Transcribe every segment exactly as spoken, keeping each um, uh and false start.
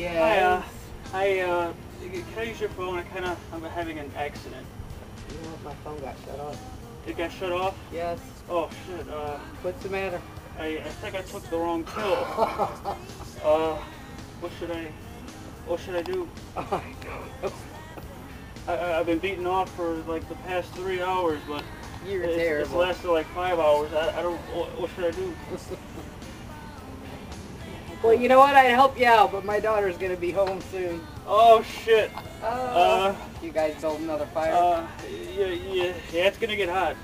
Yeah. I, uh, I, uh, can I use your phone? I kind of, I'm having an accident. You know what? My phone got shut off. It got shut off? Yes. Oh, shit. Uh, What's the matter? I, I think I took the wrong pill. uh, what should I, what should I do? Oh, I don't know. I, I've been beaten off for like the past three hours, but You're it's, terrible. it's lasted like five hours. I, I don't, what, what should I do? Well, you know what? I'd help you out, but my daughter's going to be home soon. Oh, shit. Uh, Uh, you guys build another fire? Uh, yeah, yeah, yeah, it's gonna get hot.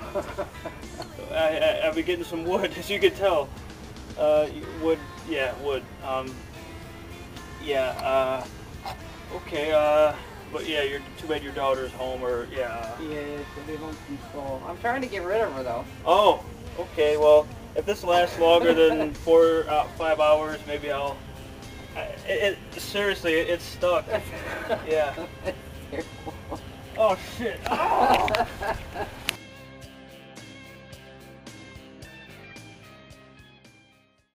I, I, I've been getting some wood, as you can tell. Uh, wood, yeah, wood. Um, yeah, uh, okay, uh, but yeah, you're too bad your daughter's home, or, yeah. Yeah, she'll be home from school. I'm trying to get rid of her, though. Oh, okay, well, if this lasts longer than four, uh, five hours, maybe I'll, I, it, it, seriously, it, it's stuck. Yeah. Oh, shit. Oh.